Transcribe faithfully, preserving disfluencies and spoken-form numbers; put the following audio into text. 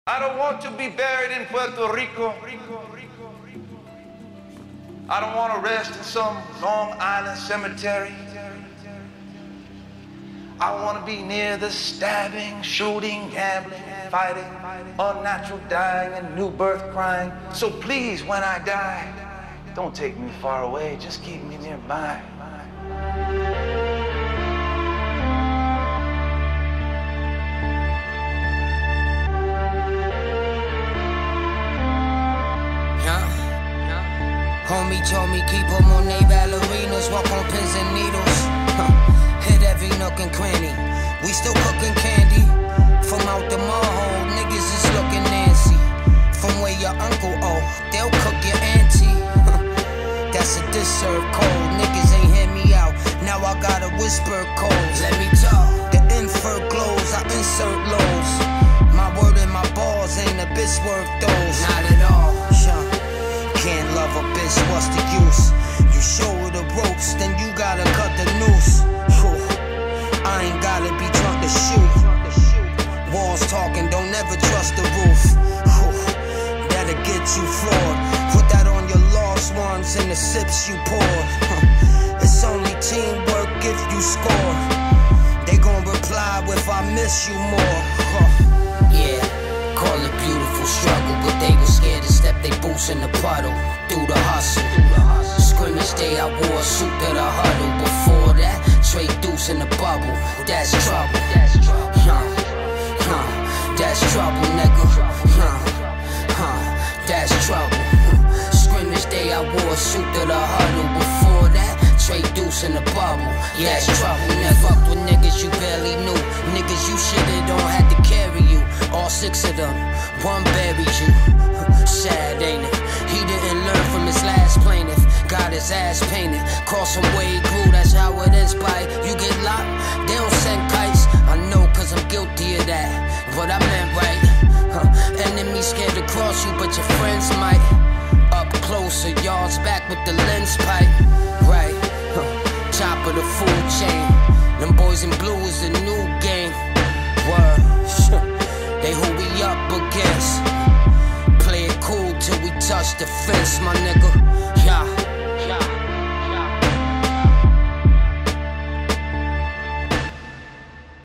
I don't want to be buried in Puerto Rico. I don't want to rest in some Long Island cemetery. I want to be near the stabbing, shooting, gambling, fighting, unnatural dying, and new birth crying. So please, when I die, don't take me far away, just keep me nearby. Homie told me keep them on they ballerinas, walk on pins and needles. Huh. Hit every nook and cranny. We still cooking candy. From out the mud hole, niggas is looking Nancy. From where your uncle oh, they'll cook your auntie. Huh. That's a disserve cold. Niggas ain't hear me out. Now I gotta whisper codes. Let me talk. The invert glows, I insert lows. My word and my balls ain't a bitch worth those. Not at all. Sure. Can't love a bitch, what's the use? You show her the ropes, then you gotta cut the noose. Whew. I ain't gotta be drunk to shoot. Walls talking, don't ever trust the roof. Whew. That'll get you floored. Put that on your lost ones and the sips you poured. Huh. It's only teamwork if you score. They gon' reply if I miss you more. Huh. Yeah. Call it beautiful struggle, but they were scared to step they boots in the puddle. Through the hustle, scrimmage day I wore a suit to the huddle. Before that, trade deuce in the bubble. That's trouble, huh, huh, that's trouble, nigga, huh, huh, that's trouble. Scrimmage day I wore a suit to the huddle. Before that, trade deuce in the bubble. Yeah, that's trouble, nigga. Fucked with niggas you barely knew. Niggas you should've don't had to carry you. All six of them, one buried you. Sad, ain't it? He didn't learn from his last plaintiff. Got his ass painted. Cross him where he grew, that's how it is, by. You get locked, they don't send kites. I know cause I'm guilty of that. But I meant right. Huh. Enemies scared to cross you, but your friends might. Up closer, yards back with the lens pipe. Right, huh. Top of the food chain. Them boys in blue is the new game. Word. They who we up against. Play it cool till we touch the fence, my nigga.